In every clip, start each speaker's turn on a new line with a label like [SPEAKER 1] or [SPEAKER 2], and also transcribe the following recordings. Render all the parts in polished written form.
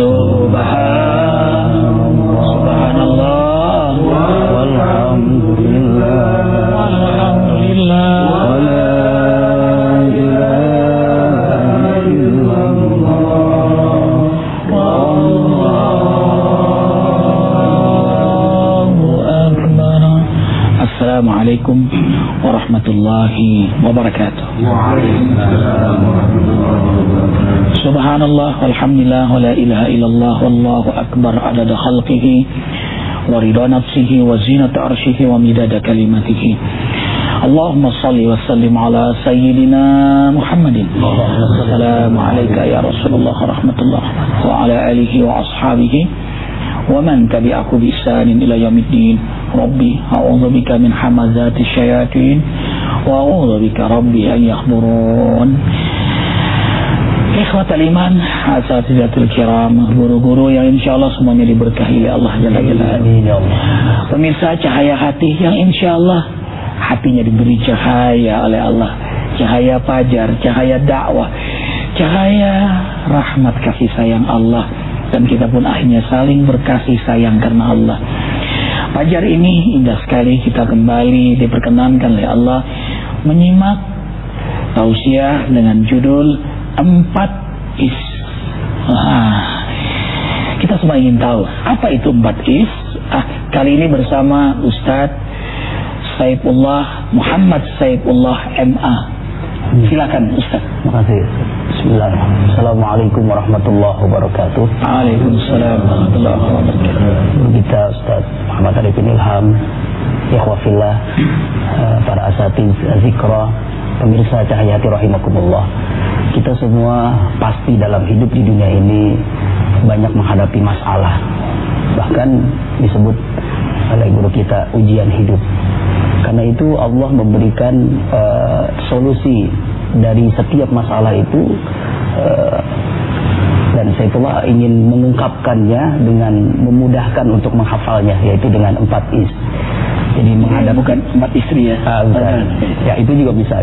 [SPEAKER 1] Subhanallah walhamdulillah wala ilaha illallah wallahu akbar. Assalamualaikum warahmatullahi wabarakatuh. Subhanallah walhamdulillah wala ilaha illallah wallahu akbar adada khalqihi wa ridha nafsihi wa zinata arshihi wa midada kalimatihi. Allahumma salli wa sallim ala sayyidina Muhammadin. Assalamu alayka ya Rasulullah rahmatullah wa ala alihi wa ashabihi wa man tabi'ahu bi ihsanin ila yaumiddin. Rabbi a'udzu bika min hamazati syayatin wa a'udzu bika rabbi an yahdurun. Ikhwatal iman, asatizatul kiram, guru-guru yang insyaallah semuanya diberkahi oleh Allah Jalla Jalaluhu. Pemirsa Cahaya Hati yang insyaallah hatinya diberi cahaya oleh Allah, cahaya fajar, cahaya dakwah, cahaya rahmat kasih sayang Allah, dan kita pun akhirnya saling berkasih sayang karena Allah. Fajar ini indah sekali, kita kembali diperkenankan oleh Allah menyimak tausiah dengan judul 4 is. Kita semua ingin tahu apa itu 4 is. Kali ini bersama Ustadz Saifullah Muhammad Saifullah MA. Silakan Ustadz.
[SPEAKER 2] Terima kasih. Bismillahirrahmanirrahim. Assalamualaikum warahmatullahi wabarakatuh.
[SPEAKER 1] Waalaikumsalam warahmatullahi wabarakatuh.
[SPEAKER 2] Kita Ustadz Muhammad Arifin Ilham, ikhwafillah, para asatiz zikra, pemirsa Cahaya Hati rahimakumullah. Kita semua pasti dalam hidup di dunia ini banyak menghadapi masalah. Bahkan disebut oleh guru kita ujian hidup. Karena itu Allah memberikan solusi dari setiap masalah itu, dan Saifullah ingin mengungkapkannya dengan memudahkan untuk menghafalnya, yaitu dengan 4 is. Jadi menghadap,
[SPEAKER 1] bukan 4 istri ya?
[SPEAKER 2] Ya itu juga bisa.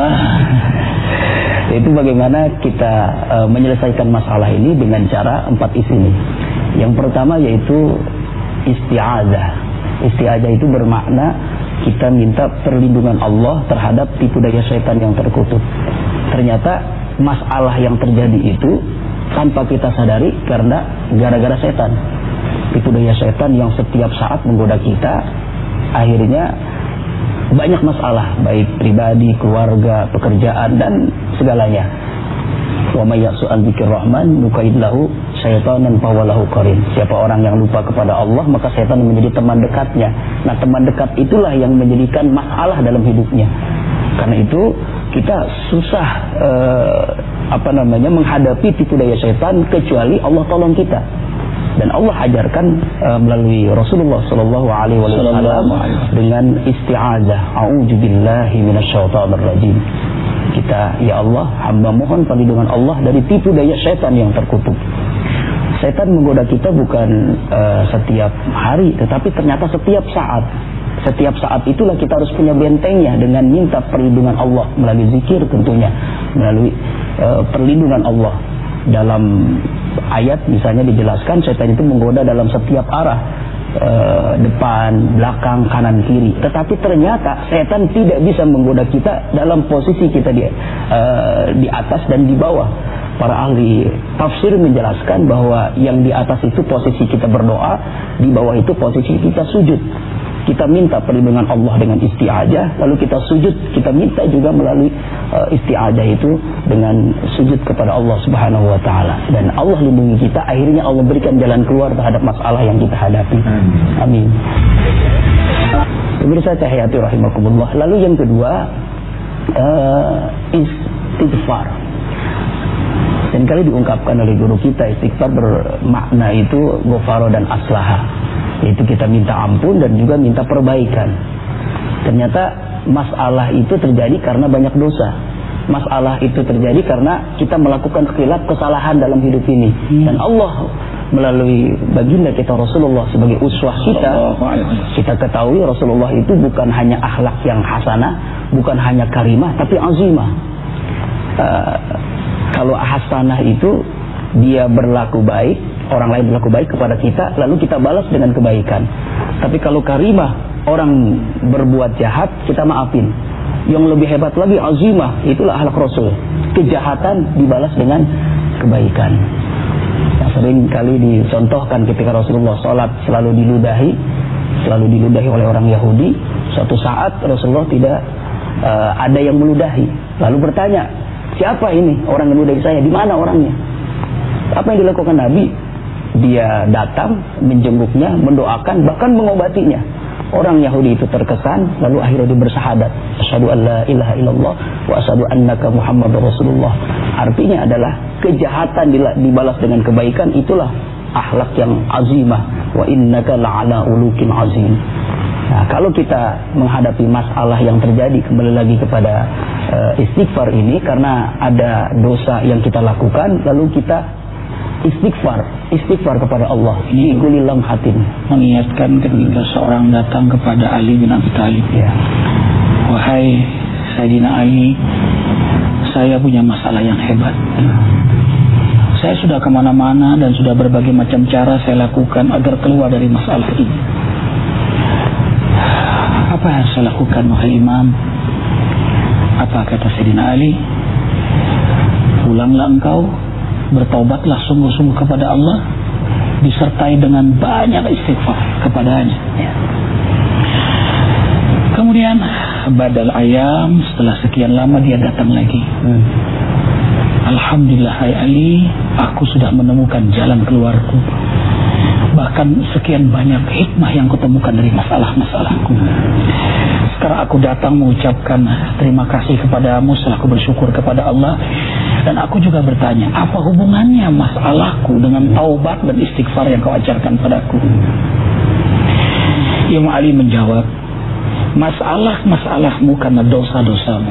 [SPEAKER 2] Yaitu bagaimana kita menyelesaikan masalah ini dengan cara 4 is ini. Yang pertama yaitu isti'adzah. Isti'adzah itu bermakna kita minta perlindungan Allah terhadap tipu daya setan yang terkutuk. Ternyata masalah yang terjadi itu tanpa kita sadari karena gara-gara setan. Tipu daya setan yang setiap saat menggoda kita, akhirnya banyak masalah, baik pribadi, keluarga, pekerjaan, dan segalanya. Wa may ya'su an dzikrir rahman nuqayyid lahu syaitanan fa huwa lahu qarin. Siapa orang yang lupa kepada Allah, maka setan menjadi teman dekatnya. Nah, teman dekat itulah yang menjadikan masalah dalam hidupnya. Karena itu kita susah menghadapi tipu daya setan kecuali Allah tolong kita. Dan Allah ajarkan melalui Rasulullah Sallallahu Alaihi Wasallam dengan isti'adzah. A'udzubillahi minasyaitonir rajim. Kita, ya Allah, hamba mohon perlindungan Allah dari tipu daya setan yang terkutuk. Setan menggoda kita bukan setiap hari, tetapi ternyata setiap saat. Setiap saat itulah kita harus punya bentengnya dengan minta perlindungan Allah melalui zikir tentunya, melalui perlindungan Allah. Dalam ayat misalnya dijelaskan setan itu menggoda dalam setiap arah, depan, belakang, kanan, kiri. Tetapi ternyata setan tidak bisa menggoda kita dalam posisi kita di atas dan di bawah. Para ahli tafsir menjelaskan bahwa yang di atas itu posisi kita berdoa, di bawah itu posisi kita sujud. Kita minta perlindungan Allah dengan isti'adzah, lalu kita sujud, kita minta juga melalui isti'adzah itu dengan sujud kepada Allah Subhanahu wa taala. Dan Allah lindungi kita, akhirnya Allah berikan jalan keluar terhadap masalah yang kita hadapi. Amin. Pemirsa Cahaya Hati rahimakumullah. Lalu yang kedua, istighfar. Dan kali diungkapkan oleh guru kita, istighfar bermakna itu ghafara dan aslaha. Yaitu kita minta ampun dan juga minta perbaikan. Ternyata masalah itu terjadi karena banyak dosa. Masalah itu terjadi karena kita melakukan khilaf kesalahan dalam hidup ini. Dan Allah melalui baginda kita Rasulullah sebagai uswah kita ketahui Rasulullah itu bukan hanya akhlak yang hasanah, bukan hanya karimah, tapi azimah. Kalau hasanah itu dia berlaku baik, orang lain berlaku baik kepada kita, lalu kita balas dengan kebaikan. Tapi kalau karimah, orang berbuat jahat, kita maafin. Yang lebih hebat lagi azimah, itulah akhlak Rasul. Kejahatan dibalas dengan kebaikan. Yang sering kali dicontohkan ketika Rasulullah sholat selalu diludahi oleh orang Yahudi. Suatu saat Rasulullah tidak ada yang meludahi. Lalu bertanya, siapa ini orang yang meludahi saya? Di mana orangnya? Apa yang dilakukan Nabi? Dia datang, menjenguknya, mendoakan, bahkan mengobatinya. Orang Yahudi itu terkesan, lalu akhirnya dia bersyahadat, asyhadu an la ilaha illallah wa asyhadu annaka Muhammadur Rasulullah. Artinya adalah kejahatan dibalas dengan kebaikan, itulah akhlak yang azimah. Wa innaka la'ala ulukin azim. Nah, kalau kita menghadapi masalah yang terjadi, kembali lagi kepada istighfar ini, karena ada dosa yang kita lakukan, lalu kita istighfar kepada Allah. Ini kulilam hatin.
[SPEAKER 1] Mengingatkan ketika seorang datang kepada Ali bin Abi Thalib.
[SPEAKER 2] Ya.
[SPEAKER 1] Wahai Sayyidina Ali, saya punya masalah yang hebat. Saya sudah kemana-mana dan sudah berbagai macam cara saya lakukan agar keluar dari masalah ini. Apa yang saya lakukan, wahai Imam? Apa kata Sayyidina Ali? Pulanglah engkau, bertaubatlah sungguh-sungguh kepada Allah, disertai dengan banyak istighfar kepadanya. Kemudian badal ayam, setelah sekian lama dia datang lagi. Alhamdulillah hai Ali, aku sudah menemukan jalan keluarku. Bahkan sekian banyak hikmah yang kutemukan dari masalah-masalahku. Sekarang aku datang mengucapkan terima kasih kepadamu setelah aku bersyukur kepada Allah. Dan aku juga bertanya, apa hubungannya masalahku dengan taubat dan istighfar yang kau ajarkan padaku? Imam Ali menjawab, masalahmu karena dosa-dosamu.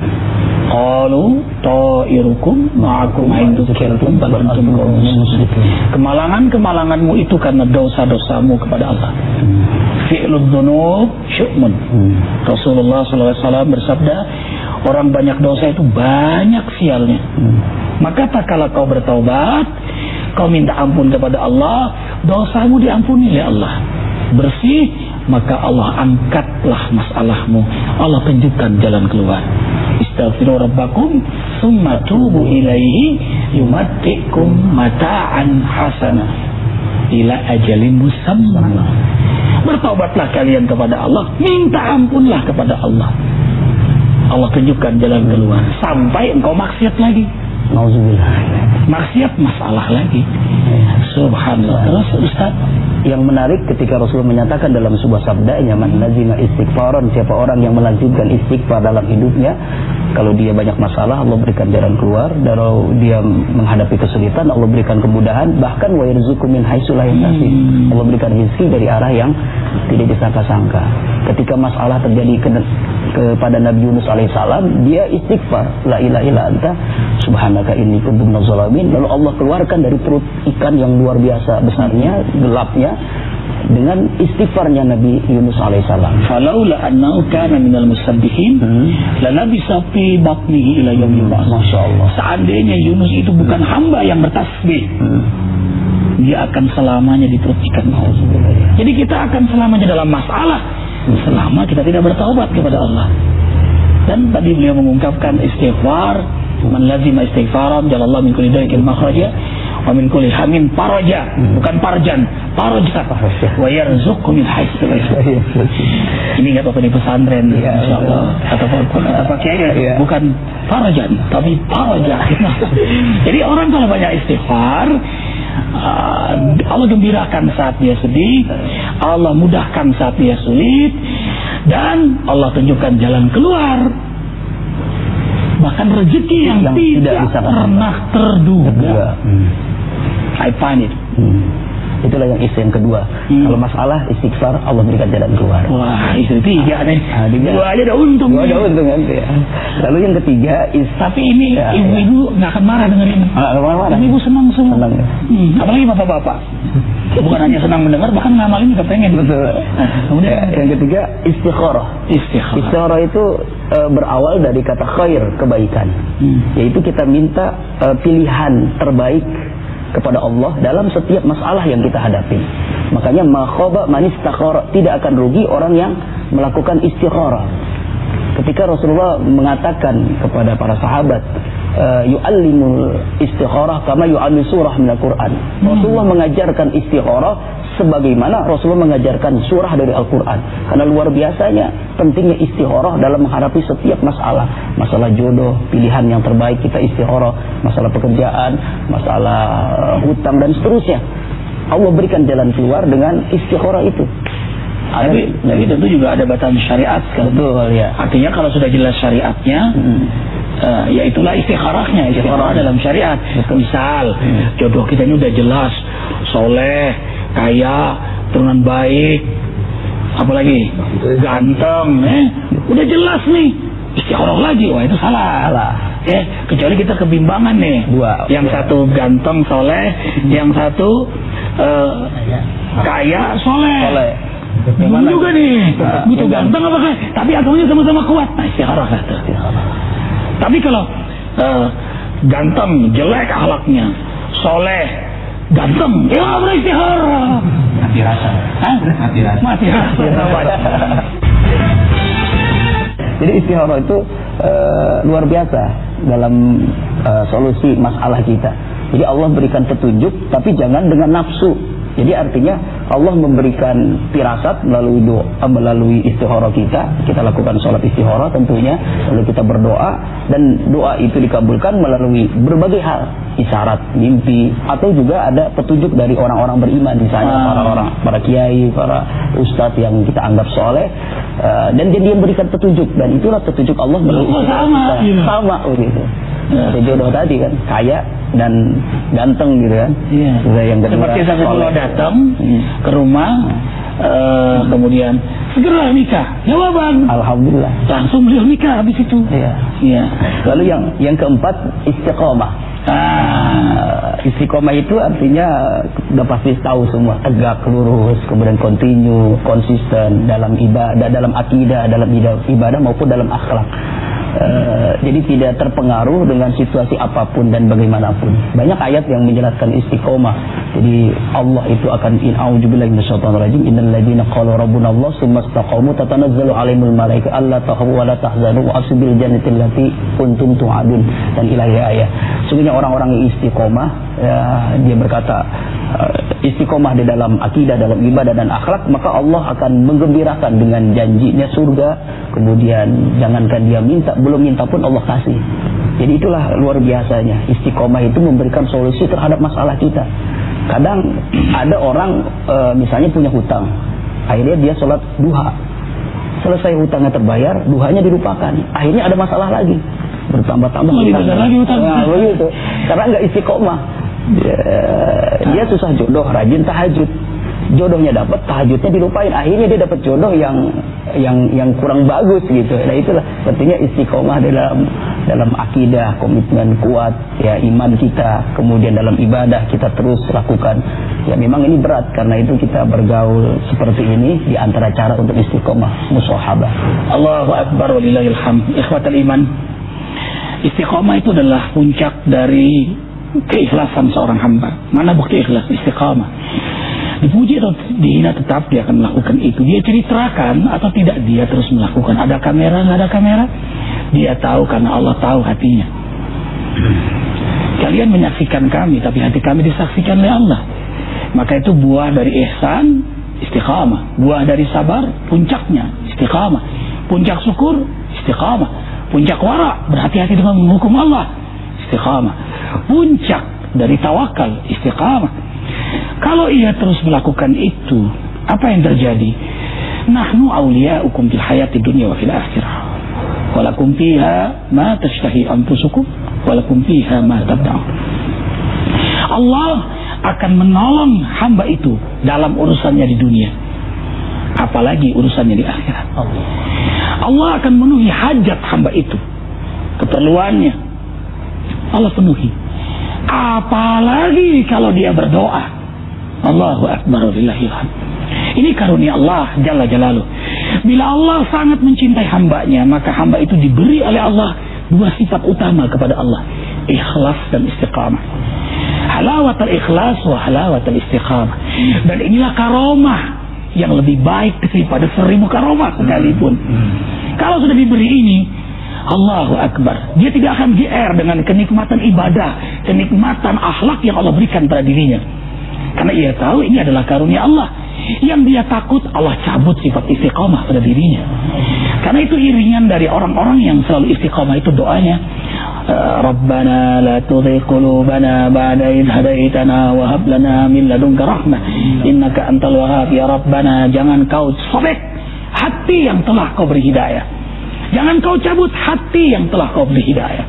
[SPEAKER 1] Qalu ta'irukum ma'akum in dzukirtum bal antum qaumun musyrikun. Kemalanganmu itu karena dosa-dosamu kepada Allah. Fi'lud dzunub syu'mun. Rasulullah SAW bersabda, orang banyak dosa itu banyak sialnya. Maka tak kala kau bertaubat, kau minta ampun kepada Allah, dosamu diampuni oleh Allah. Bersih, maka Allah angkatlah masalahmu. Allah tunjukkan jalan keluar. Istaghfiru rabbakum summa tubu ilaihi yumatti'kum mata'an hasanah ila ajalin musamma. Bertaubatlah kalian kepada Allah, minta ampunlah kepada Allah. Allah tunjukkan jalan keluar sampai engkau maksiat lagi.
[SPEAKER 2] Nauzubillah.
[SPEAKER 1] Maksiat masalah lagi. Subhanallah. Terus Ustaz,
[SPEAKER 2] yang menarik ketika Rasulullah menyatakan dalam sebuah sabdanya, man lazima istighfaran, siapa orang yang melazimkan istighfar dalam hidupnya, kalau dia banyak masalah Allah berikan jalan keluar, dan kalau dia menghadapi kesulitan Allah berikan kemudahan, bahkan wa yarzuqu min haitsu la yahtasib, Allah berikan rezeki dari arah yang tidak disangka-sangka. Ketika masalah terjadi kepada Nabi Yunus alaihissalam, dia istighfar, la ilaha illa anta subhanaka inni kuntu minaz zalimin. Lalu Allah keluarkan dari perut ikan yang luar biasa besarnya, gelapnya, dengan istighfarnya Nabi Yunus alaihissalam.
[SPEAKER 1] Falaula annahu kana minal musabbihin lanabisa fi batnihi ila yaumil ba'ts.
[SPEAKER 2] Masyaallah.
[SPEAKER 1] Seandainya Yunus itu bukan hamba yang bertasbih, dia akan selamanya di perut ikan. Jadi kita akan selamanya dalam masalah selama kita tidak bertaubat kepada Allah. Dan tadi beliau mengungkapkan istighfar, man lazima istighfaran jalallahu min kulli daikin makhraja wa min kulli hamin faraja, bukan parjan, faraja. Wa yarzuqu min haitsu la yahtasib. Ini enggak apa-apa di pesantren, insyaallah. Atau kiai bukan farajan, tapi faraja. Jadi orang kalau banyak istighfar, Allah gembirakan saat dia sedih, Allah mudahkan saat dia sulit, dan Allah tunjukkan jalan keluar. Bahkan rezeki yang tidak pernah terduga. I find it.
[SPEAKER 2] Itulah yang istilah yang kedua. Kalau masalah istighfar, Allah berikan jalan keluar.
[SPEAKER 1] Wah, itu tiga nih. Dua aja udah untung.
[SPEAKER 2] Dua ada untung kan ya. Lalu yang ketiga,
[SPEAKER 1] tapi ini ibu-ibu nggak akan marah dengan ini.
[SPEAKER 2] Marah.
[SPEAKER 1] Ibu senang semua.
[SPEAKER 2] Senang ya.
[SPEAKER 1] Apalagi bapak-bapak. Bukan hanya senang mendengar, bahkan ngamalin juga pengen.
[SPEAKER 2] Betul. Kemudian yang ketiga, istikharah. Istikharah itu berawal dari kata khair, kebaikan. Yaitu kita minta pilihan terbaik kepada Allah dalam setiap masalah yang kita hadapi. Makanya ma khaba man istakhara, tidak akan rugi orang yang melakukan istikharah. Ketika Rasulullah mengatakan kepada para sahabat, yu'allimul istikharah kama yu'allim surah minal Qur'an. Rasulullah mengajarkan istikharah sebagaimana Rasulullah mengajarkan surah dari Al-Quran. Karena luar biasanya pentingnya istikharah dalam menghadapi setiap masalah. Masalah jodoh, pilihan yang terbaik kita istikharah. Masalah pekerjaan, masalah hutang dan seterusnya. Allah berikan jalan keluar dengan istikharah itu.
[SPEAKER 1] Tapi tentu juga ada batasan syariat kan?
[SPEAKER 2] Betul ya.
[SPEAKER 1] Artinya kalau sudah jelas syariatnya, ya itulah istikharahnya. Istikharah dalam syariat. Misal jodoh kita ini udah jelas, soleh, kaya, turunan baik, apalagi ganteng, udah jelas nih. Istikharah lagi, wah itu salah. Kecuali kita kebimbangan nih. Yang satu ganteng soleh, yang satu kaya soleh. Bingung juga nih, butuh ganteng apa kaya, tapi agamanya sama-sama kuat. Nah istikharah lah. Tapi kalau ganteng, jelek akhlaknya, soleh, ganteng, ya nggak boleh istikharah.
[SPEAKER 3] Mati rasa.
[SPEAKER 1] Mati rasa.
[SPEAKER 2] Jadi istikharah itu luar biasa dalam solusi masalah kita. Jadi Allah berikan petunjuk, tapi jangan dengan nafsu. Jadi artinya Allah memberikan firasat melalui doa, melalui istikharah kita lakukan sholat istikharah tentunya, lalu kita berdoa dan doa itu dikabulkan melalui berbagai hal, isyarat, mimpi, atau juga ada petunjuk dari orang-orang beriman, misalnya para kiai, para ustadz yang kita anggap soleh, dan dia memberikan petunjuk, dan itulah petunjuk Allah melalui istikharah kita. Sama begitu. Jodoh tadi kan kaya dan ganteng gitu kan. Yang kedua,
[SPEAKER 1] seperti saya datang ke rumah, kemudian segera nikah, jawaban
[SPEAKER 2] alhamdulillah,
[SPEAKER 1] langsung beliau nikah habis itu.
[SPEAKER 2] Lalu yang keempat, istiqomah. Istiqomah itu artinya udah pasti tahu semua, tegak lurus, kemudian continue, konsisten dalam ibadah, dalam akidah, dalam ibadah maupun dalam akhlak. Jadi tidak terpengaruh dengan situasi apapun dan bagaimanapun. Banyak ayat yang menjelaskan istiqomah. Jadi Allah itu akan a'udzubillahi minasyaitonir rajim, innal ladzina qalu rabbuna Allah tsumma istaqamu tatanazzalu 'alaihimul malaikatu alla takhafu wa la tahzanu wa abshiru jannati allati kuntum tu'adun, dan ilahi ayat. Sungguhnya orang-orang yang istiqomah, dia berkata istiqomah di dalam akidah, dalam ibadah dan akhlak, maka Allah akan menggembirakan dengan janjinya surga. Kemudian jangankan dia belum minta pun Allah kasih. Jadi itulah luar biasanya istiqomah itu memberikan solusi terhadap masalah kita. Kadang ada orang misalnya punya hutang, akhirnya dia sholat duha, selesai hutangnya terbayar, duhanya dilupakan, akhirnya ada masalah lagi, bertambah-tambah
[SPEAKER 1] lagi hutang.
[SPEAKER 2] Begitu. Karena nggak istiqomah. Dia susah jodoh, rajin tahajud, jodohnya dapat, tahajudnya dilupain, akhirnya dia dapat jodoh yang kurang bagus gitu. Nah itulah pentingnya istiqomah dalam akidah, komitmen kuat, ya iman kita, kemudian dalam ibadah kita terus lakukan. Ya memang ini berat, karena itu kita bergaul seperti ini di antara cara untuk istiqomah, musyahabah.
[SPEAKER 1] Allahu akbar walillahil hamd. Ikhwatal iman, istiqomah itu adalah puncak dari keikhlasan seorang hamba. Mana bukti ikhlas? Istiqamah. Dipuji atau dihina tetap dia akan melakukan itu. Dia ceritakan atau tidak, dia terus melakukan. Ada kamera, nggak ada kamera, dia tahu karena Allah tahu hatinya. Kalian menyaksikan kami, tapi hati kami disaksikan oleh Allah. Maka itu buah dari ihsan, istiqamah. Buah dari sabar, puncaknya istiqamah. Puncak syukur, istiqamah. Puncak wara, berhati-hati dengan menghukum Allah, istiqamah. Puncak dari tawakal, istiqamah. Kalau ia terus melakukan itu, apa yang terjadi? Nahnu awliya'ukum fil hayati dunya wa fil akhirah. Walakum fiha ma tashtahi anfusukum walakum fiha ma tad'un. Allah akan menolong hamba itu dalam urusannya di dunia, apalagi urusannya di akhirat. Allah akan memenuhi hajat hamba itu, keperluannya Allah penuhi. Apalagi kalau dia berdoa. Allahu akbar walillahil hamd. Ini karunia Allah Jalla Jalaluh. Bila Allah sangat mencintai hambanya, maka hamba itu diberi oleh Allah dua sifat utama kepada Allah, ikhlas dan istiqamah. halawatul ikhlas wa halawatul istiqamah. Dan inilah karomah yang lebih baik daripada 1000 karomah sekalipun. Kalau sudah diberi ini, Allahu Akbar, dia tidak akan GR dengan kenikmatan ibadah, kenikmatan akhlak yang Allah berikan pada dirinya. Karena ia tahu ini adalah karunia Allah. Yang dia takut, Allah cabut sifat istiqamah pada dirinya. Karena itu iringan dari orang-orang yang selalu istiqamah itu doanya, Rabbana la tuzigh qulubana ba'da idh hadaitana wa hab lana min ladunka rahmah innaka antal wahhab. Ya Rabbana, jangan kau sobek hati yang telah kau beri hidayah. Jangan kau cabut hati yang telah kau beri hidayah.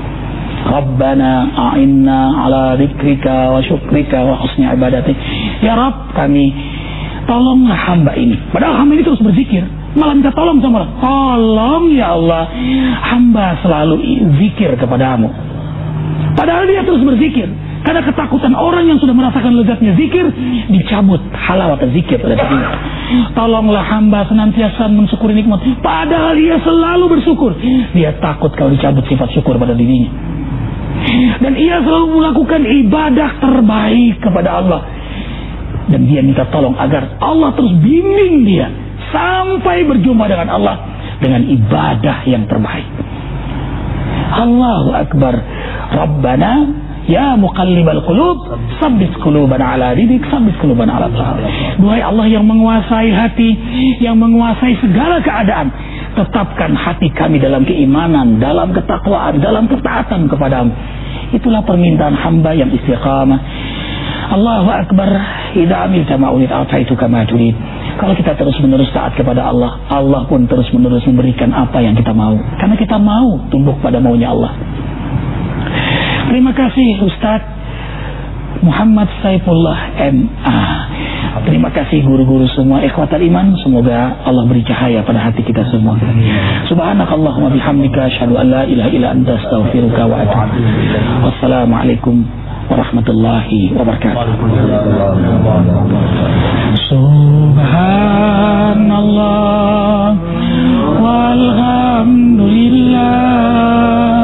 [SPEAKER 1] Rabbana a'inna ala dzikrika wa syukrika wa husni ibadatik. Ya Rabb, kami tolonglah hamba ini. Padahal hamba ini terus berzikir, malah minta tolong sama Allah. Tolong ya Allah, hamba selalu zikir kepadamu. Padahal dia terus berzikir. Karena ketakutan orang yang sudah merasakan lezatnya zikir, dicabut halawat zikir pada dirinya. Tolonglah hamba senantiasa mensyukuri nikmat. Padahal dia selalu bersyukur. Dia takut kalau dicabut sifat syukur pada dirinya. Dan ia selalu melakukan ibadah terbaik kepada Allah. Dan dia minta tolong agar Allah terus bimbing dia sampai berjumpa dengan Allah dengan ibadah yang terbaik. Allahu Akbar. Rabbana ya muqallibal qulub tsabbit qulubana ala dinik, tsabbit qulubana ala ta'atik. Duhai Allah yang menguasai hati, yang menguasai segala keadaan, tetapkan hati kami dalam keimanan, dalam ketakwaan, dalam ketaatan kepadamu. Itulah permintaan hamba yang istiqamah. Allahu Akbar. Idza amilta ma urid a'taituka ma turid. Kalau kita terus-menerus taat kepada Allah, Allah pun terus-menerus memberikan apa yang kita mau. Karena kita mau tunduk pada maunya Allah. Terima kasih Ustaz Muhammad Saifullah MA. Terima kasih guru-guru semua, ikhwatal iman. Semoga Allah beri cahaya pada hati kita semua. Subhanakallahumma bihamdika asyhadu an la ilaha illa anta astaghfiruka wa atubu ilaik. Wassalamualaikum warahmatullahi wabarakatuh. Subhanallah walhamdulillah